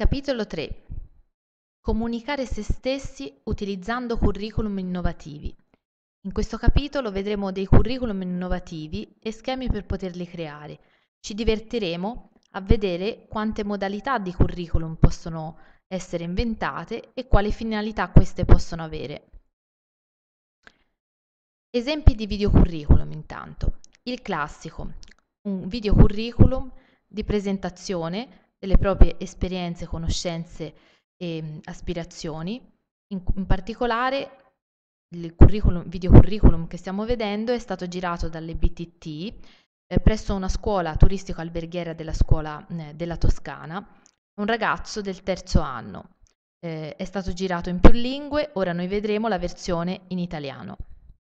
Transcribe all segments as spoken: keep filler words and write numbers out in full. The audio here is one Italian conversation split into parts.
Capitolo tre. Comunicare se stessi utilizzando curriculum innovativi. In questo capitolo vedremo dei curriculum innovativi e schemi per poterli creare. Ci divertiremo a vedere quante modalità di curriculum possono essere inventate e quali finalità queste possono avere. Esempi di videocurriculum intanto. Il classico, un videocurriculum di presentazione delle proprie esperienze, conoscenze e aspirazioni. In, in particolare il curriculum, videocurriculum che stiamo vedendo è stato girato dalle B T T eh, presso una scuola turistico-alberghiera della scuola eh, della Toscana, un ragazzo del terzo anno. Eh, è stato girato in più lingue, ora noi vedremo la versione in italiano.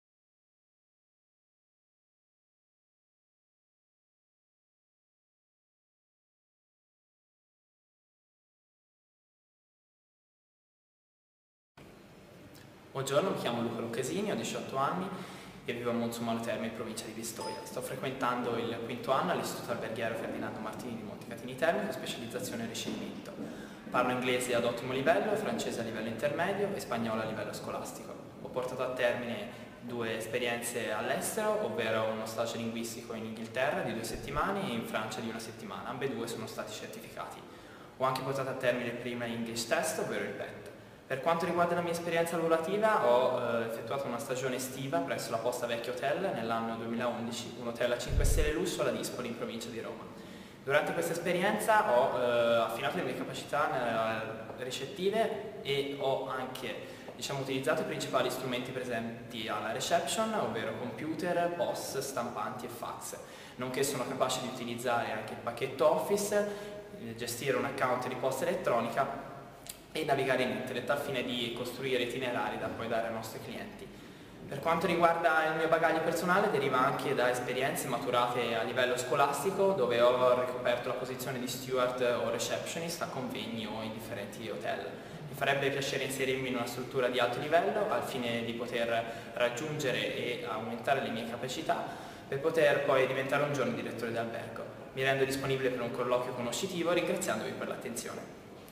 Buongiorno, mi chiamo Luca Lucchesini, ho diciotto anni e vivo a Monzumano Terme, in provincia di Pistoia. Sto frequentando il quinto anno all'Istituto Alberghiero Ferdinando Martini di Montecatini Terme con specializzazione in ricevimento. Parlo inglese ad ottimo livello, francese a livello intermedio e spagnolo a livello scolastico. Ho portato a termine due esperienze all'estero, ovvero uno stage linguistico in Inghilterra di due settimane e in Francia di una settimana. Ambedue sono stati certificati. Ho anche portato a termine il prima English Test, ovvero il P E T. Per quanto riguarda la mia esperienza lavorativa, ho eh, effettuato una stagione estiva presso la Posta Vecchio Hotel nell'anno duemilaundici, un hotel a cinque stelle lusso alla Dispoli in provincia di Roma. Durante questa esperienza ho eh, affinato le mie capacità eh, ricettive e ho anche diciamo, utilizzato i principali strumenti presenti alla reception, ovvero computer, P O S, stampanti e fax, nonché sono capace di utilizzare anche il pacchetto Office, gestire un account di posta elettronica e navigare in internet al fine di costruire itinerari da poi dare ai nostri clienti. Per quanto riguarda il mio bagaglio personale, deriva anche da esperienze maturate a livello scolastico, dove ho ricoperto la posizione di steward o receptionist a convegni o in differenti hotel. Mi farebbe piacere inserirmi in una struttura di alto livello al fine di poter raggiungere e aumentare le mie capacità per poter poi diventare un giorno direttore d'albergo. Mi rendo disponibile per un colloquio conoscitivo ringraziandovi per l'attenzione.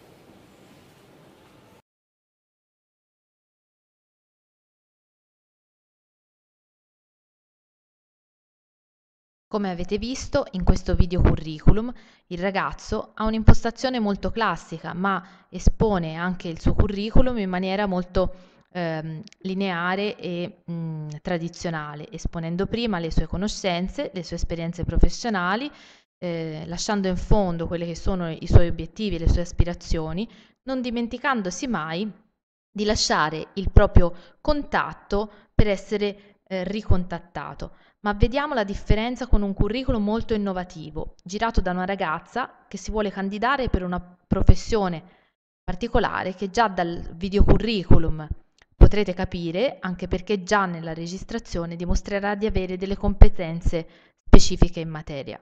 Come avete visto in questo video curriculum, il ragazzo ha un'impostazione molto classica, ma espone anche il suo curriculum in maniera molto ehm, lineare e mh, tradizionale, esponendo prima le sue conoscenze, le sue esperienze professionali, eh, lasciando in fondo quelli che sono i suoi obiettivi, le sue aspirazioni, non dimenticandosi mai di lasciare il proprio contatto per essere eh, ricontattato. Ma vediamo la differenza con un curriculum molto innovativo, girato da una ragazza che si vuole candidare per una professione particolare che già dal videocurriculum potrete capire, anche perché già nella registrazione dimostrerà di avere delle competenze specifiche in materia.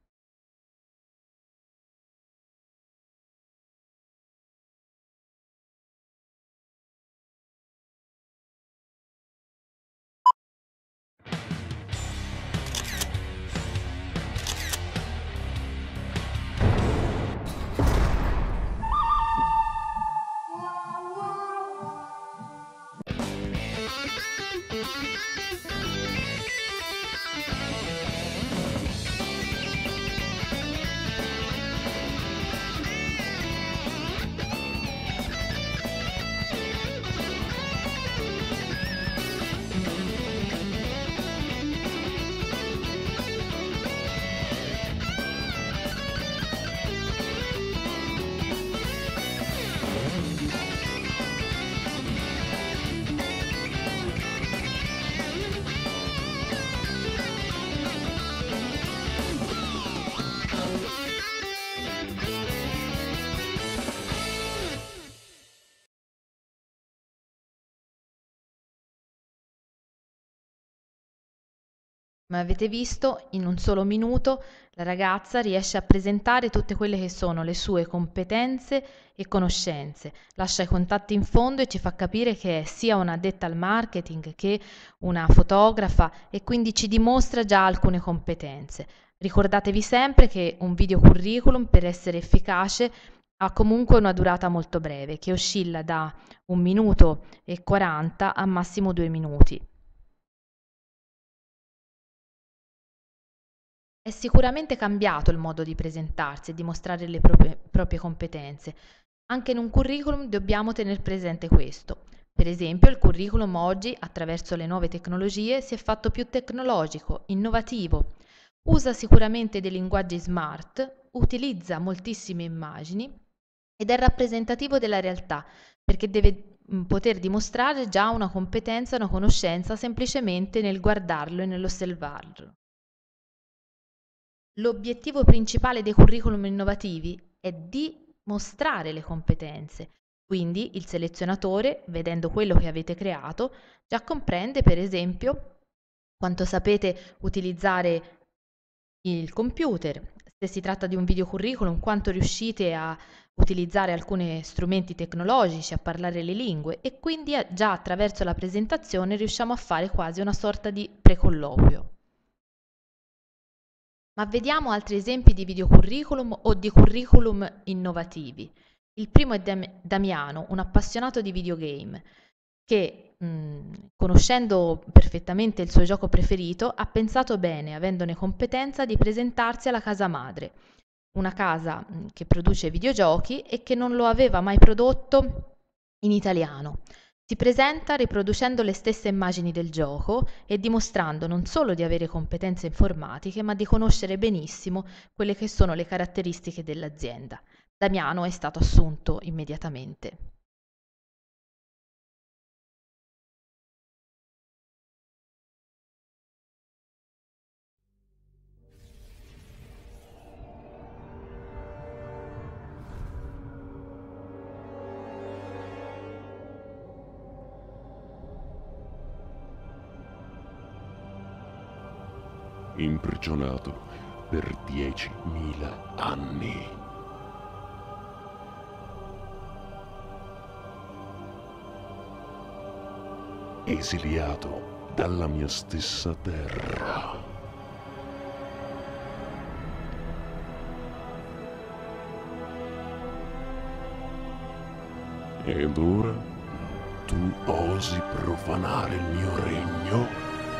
Come avete visto, in un solo minuto la ragazza riesce a presentare tutte quelle che sono le sue competenze e conoscenze, lascia i contatti in fondo e ci fa capire che è sia una addetta al marketing che una fotografa e quindi ci dimostra già alcune competenze. Ricordatevi sempre che un video curriculum per essere efficace ha comunque una durata molto breve, che oscilla da un minuto e quaranta a massimo due minuti. È sicuramente cambiato il modo di presentarsi e di mostrare le proprie, proprie competenze. Anche in un curriculum dobbiamo tener presente questo. Per esempio, il curriculum oggi, attraverso le nuove tecnologie, si è fatto più tecnologico, innovativo, usa sicuramente dei linguaggi smart, utilizza moltissime immagini ed è rappresentativo della realtà, perché deve mh, poter dimostrare già una competenza, una conoscenza semplicemente nel guardarlo e nell'osservarlo. L'obiettivo principale dei curriculum innovativi è di mostrare le competenze, quindi il selezionatore, vedendo quello che avete creato, già comprende, per esempio, quanto sapete utilizzare il computer, se si tratta di un video curriculum, quanto riuscite a utilizzare alcuni strumenti tecnologici, a parlare le lingue e quindi già attraverso la presentazione riusciamo a fare quasi una sorta di precolloquio. Ma vediamo altri esempi di videocurriculum o di curriculum innovativi. Il primo è Dam- Damiano, un appassionato di videogame, che, mh, conoscendo perfettamente il suo gioco preferito, ha pensato bene, avendone competenza, di presentarsi alla casa madre, una casa mh, che produce videogiochi e che non lo aveva mai prodotto in italiano. Si presenta riproducendo le stesse immagini del gioco e dimostrando non solo di avere competenze informatiche, ma di conoscere benissimo quelle che sono le caratteristiche dell'azienda. Damiano è stato assunto immediatamente. Imprigionato per diecimila anni. Esiliato dalla mia stessa terra. Ed ora tu osi profanare il mio regno?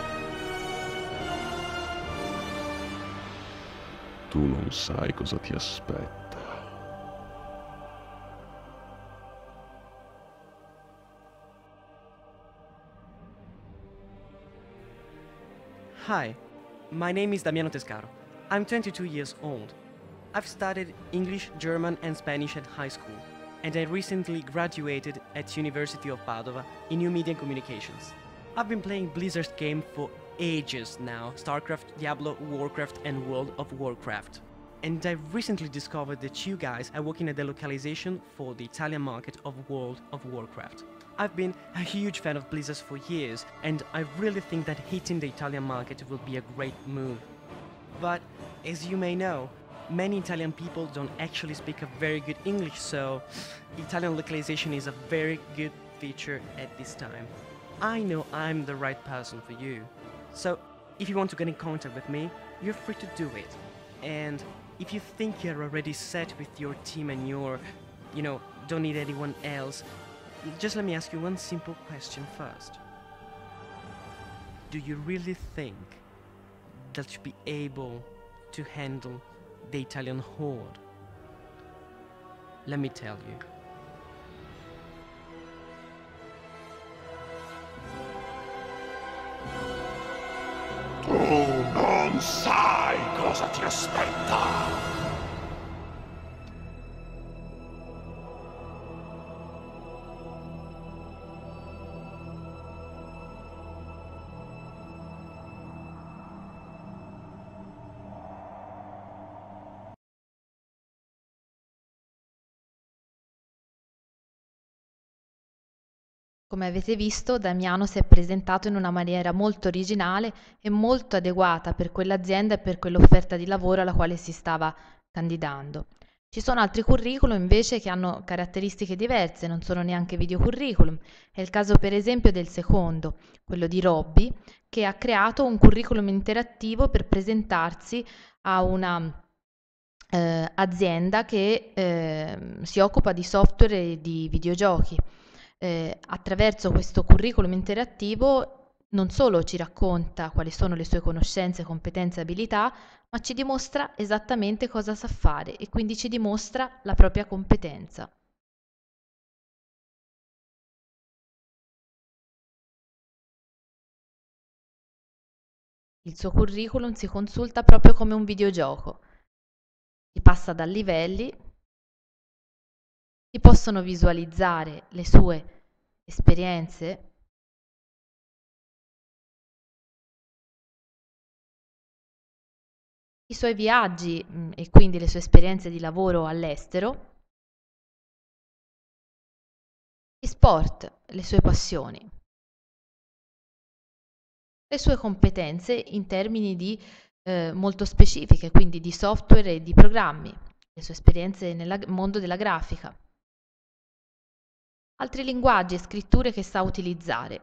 Tu non sai cosa ti aspetta. Hi, my name is Damiano Tescaro. I'm twenty-two years old. I've studied English, German and Spanish at high school, and I recently graduated at University of Padova in New Media and Communications. I've been playing Blizzard's game for ages now, StarCraft, Diablo, Warcraft and World of Warcraft. And I've recently discovered that you guys are working at the localization for the Italian market of World of Warcraft. I've been a huge fan of Blizzard for years, and I really think that hitting the Italian market will be a great move. But, as you may know, many Italian people don't actually speak a very good English, so Italian localization is a very good feature at this time. I know I'm the right person for you. So, if you want to get in contact with me, you're free to do it. And if you think you're already set with your team and you're, you know, don't need anyone else, just let me ask you one simple question first. Do you really think that you'll be able to handle the Italian horde? Let me tell you. Tu non sai cosa ti aspetta. Come avete visto, Damiano si è presentato in una maniera molto originale e molto adeguata per quell'azienda e per quell'offerta di lavoro alla quale si stava candidando. Ci sono altri curriculum invece che hanno caratteristiche diverse, non sono neanche video curriculum. È il caso per esempio del secondo, quello di Robby, che ha creato un curriculum interattivo per presentarsi a una eh, azienda che eh, si occupa di software e di videogiochi. Eh, attraverso questo curriculum interattivo non solo ci racconta quali sono le sue conoscenze, competenze e abilità, ma ci dimostra esattamente cosa sa fare e quindi ci dimostra la propria competenza. Il suo curriculum si consulta proprio come un videogioco. Si passa da livelli, si possono visualizzare le sue esperienze, i suoi viaggi mh, e quindi le sue esperienze di lavoro all'estero, gli sport, le sue passioni, le sue competenze in termini di eh, molto specifiche, quindi di software e di programmi, le sue esperienze nel mondo della grafica, altri linguaggi e scritture che sa utilizzare.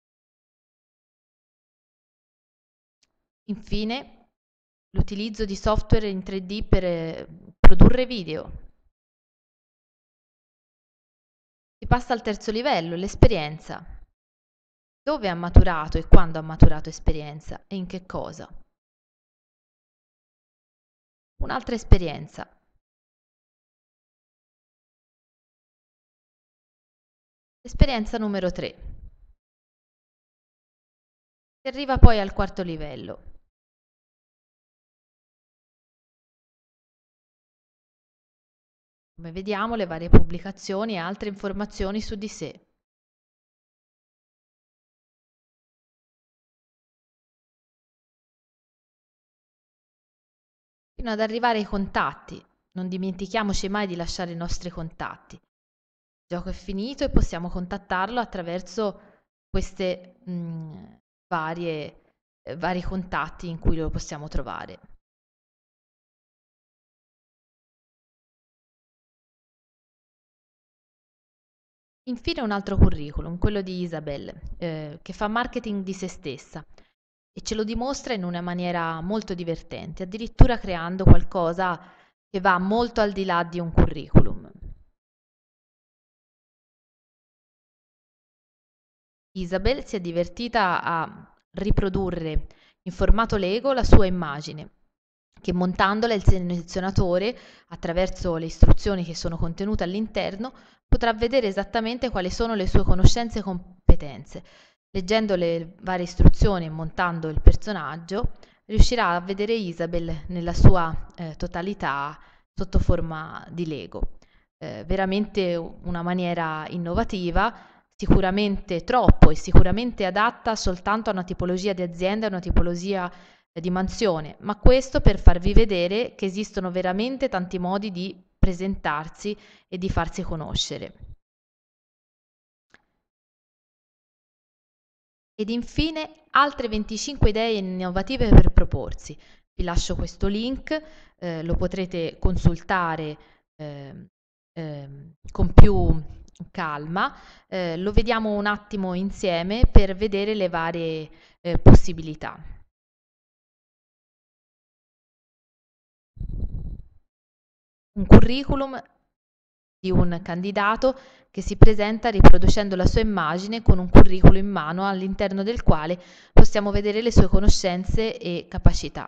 Infine, l'utilizzo di software in tre D per eh, produrre video. Si passa al terzo livello, l'esperienza. Dove ha maturato e quando ha maturato esperienza e in che cosa? Un'altra esperienza. Esperienza numero tre. Si arriva poi al quarto livello. Come vediamo, le varie pubblicazioni e altre informazioni su di sé. Fino ad arrivare ai contatti. Non dimentichiamoci mai di lasciare i nostri contatti. Il gioco è finito e possiamo contattarlo attraverso queste mh, varie, eh, vari contatti in cui lo possiamo trovare. Infine un altro curriculum, quello di Isabel, eh, che fa marketing di se stessa e ce lo dimostra in una maniera molto divertente, addirittura creando qualcosa che va molto al di là di un curriculum. Isabel si è divertita a riprodurre in formato Lego la sua immagine, che montandola il selezionatore, attraverso le istruzioni che sono contenute all'interno, potrà vedere esattamente quali sono le sue conoscenze e competenze. Leggendo le varie istruzioni e montando il personaggio, riuscirà a vedere Isabel nella sua eh, totalità sotto forma di Lego. Eh, veramente una maniera innovativa, sicuramente troppo e sicuramente adatta soltanto a una tipologia di azienda, a una tipologia di mansione, ma questo per farvi vedere che esistono veramente tanti modi di presentarsi e di farsi conoscere. Ed infine altre venticinque idee innovative per proporsi. Vi lascio questo link, eh, lo potrete consultare eh, eh, con più calma, eh, lo vediamo un attimo insieme per vedere le varie eh, possibilità. Un curriculum di un candidato che si presenta riproducendo la sua immagine con un curriculum in mano all'interno del quale possiamo vedere le sue conoscenze e capacità.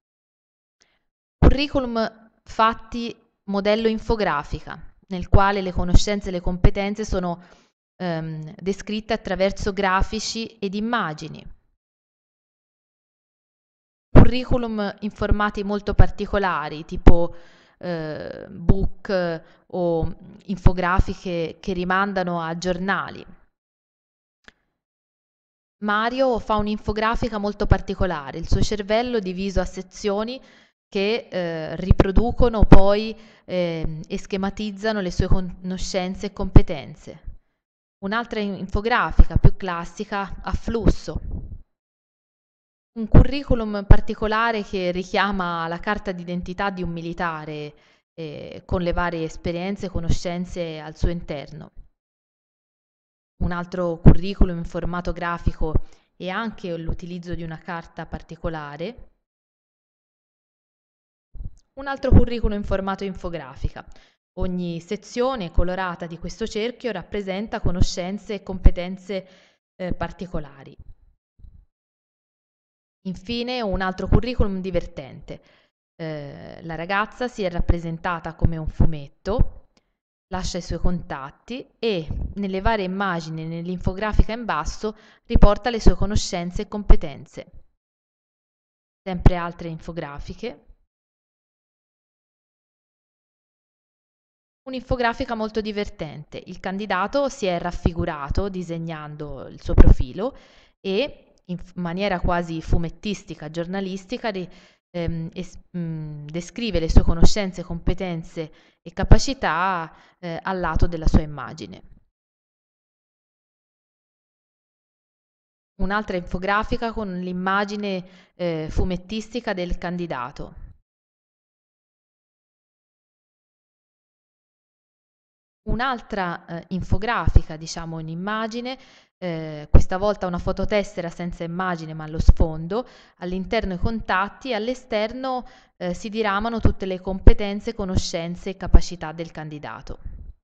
Curriculum fatti modello infografica, nel quale le conoscenze e le competenze sono ehm, descritte attraverso grafici ed immagini. Curriculum in formati molto particolari, tipo eh, book eh, o infografiche che rimandano a giornali. Mario fa un'infografica molto particolare, il suo cervello è diviso a sezioni che eh, riproducono poi eh, e schematizzano le sue conoscenze e competenze. Un'altra infografica più classica a flusso. Un curriculum particolare che richiama la carta d'identità di un militare eh, con le varie esperienze e conoscenze al suo interno. Un altro curriculum in formato grafico e anche l'utilizzo di una carta particolare. Un altro curriculum in formato infografica. Ogni sezione colorata di questo cerchio rappresenta conoscenze e competenze eh, particolari. Infine un altro curriculum divertente. Eh, la ragazza si è rappresentata come un fumetto, lascia i suoi contatti e nelle varie immagini nell'infografica in basso riporta le sue conoscenze e competenze. Sempre altre infografiche. Un'infografica molto divertente. Il candidato si è raffigurato disegnando il suo profilo e in maniera quasi fumettistica, giornalistica, ri, ehm, es, mh, descrive le sue conoscenze, competenze e capacità eh, al lato della sua immagine. Un'altra infografica con l'immagine eh, fumettistica del candidato. Un'altra eh, infografica, diciamo in immagine, eh, questa volta una fototessera senza immagine ma allo sfondo, all'interno i contatti e all'esterno eh, si diramano tutte le competenze, conoscenze e capacità del candidato.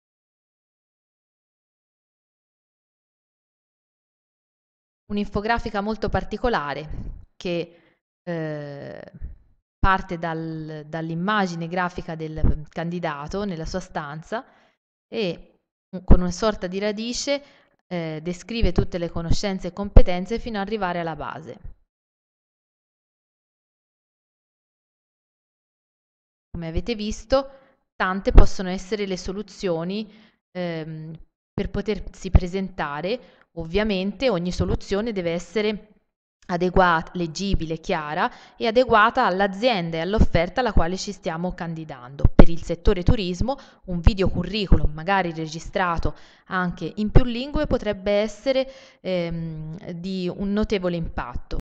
Un'infografica molto particolare che eh, parte dal, dall'immagine grafica del candidato nella sua stanza e con una sorta di radice eh, descrive tutte le conoscenze e competenze fino ad arrivare alla base. Come avete visto, tante possono essere le soluzioni ehm, per potersi presentare. Ovviamente ogni soluzione deve essere adeguata, leggibile, chiara e adeguata all'azienda e all'offerta alla quale ci stiamo candidando. Per il settore turismo un video curriculum magari registrato anche in più lingue potrebbe essere ehm, di un notevole impatto.